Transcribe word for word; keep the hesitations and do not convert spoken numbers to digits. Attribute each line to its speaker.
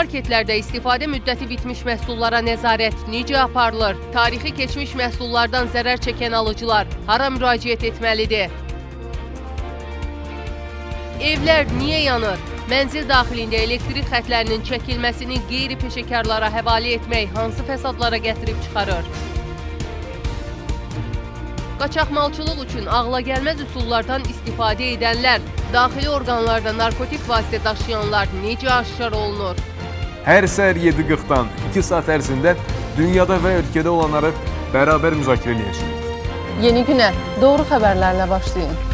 Speaker 1: Marketlərdə istifadə müddəti bitmiş məhsullara nəzarət necə aparılır? Tarixi keçmiş məhsullardan zərər çəkən alıcılar hara müraciət etməlidir? Evlər niyə yanır? Mənzil daxilində elektrik xətlərinin çəkilməsini qeyri-peşəkarlara həvalə etmək hansı fəsadlara gətirib çıxarır? Qaçaqmalçılıq üçün ağla gəlməz üsullardan istifadə edənlər, daxili orqanlarda narkotik vasitə daşıyanlar necə aşkar olunur?
Speaker 2: Hər səhər yeddi qırxdan iki saat ərzində dünyada və ölkədə olanları bərabər müzakirə edəcəyik.
Speaker 3: Yeni günə doğru xəbərlərlə başlayın.